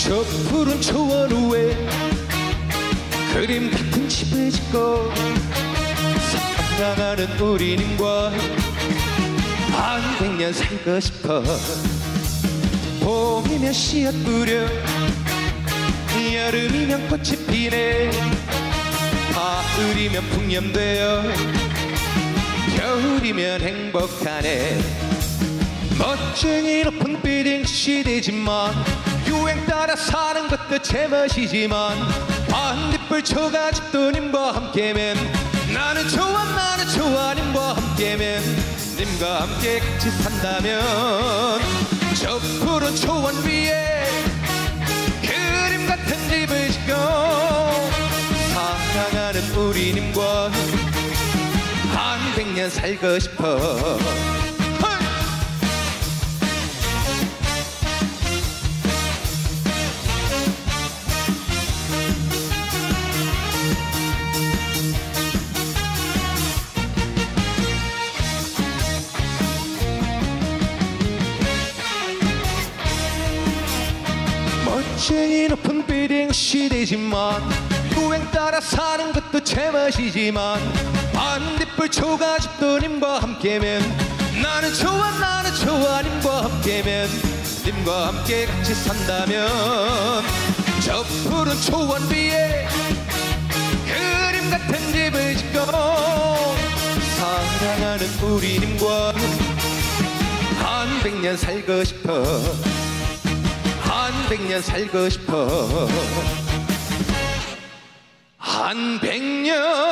저 푸른 초원 위에 그림 같은 집을 짓고 사랑하는 우리님과 한 100년 살고 싶어. 봄이면 씨앗 뿌려 여름이면 꽃이 피네 가을이면 풍년되어 겨울이면 행복하네. 멋쟁이 높은 빌딩 시대지만 유행 따라 사는 것도 제멋이지만 반딧불 초가집도 님과 함께면 나는 좋아 님과 함께면 님과 함께 같이 산다면 저 푸른 초원 위에 그림 같은 집을 짓고 사랑하는 우리님과 한 100년 살고 싶어. 멋쟁이 높은 빌딩 시대지만 유행 따라 사는 것도 제멋이지만 반딧불 초가집도 님과 함께면 나는 좋아 님과 함께면 님과 함께 같이 산다면 저 푸른 초원 위에 그림 같은 집을 짓고 사랑하는 우리님과 한 100년 살고 싶어. 한 100년 살고 싶어. 한 100년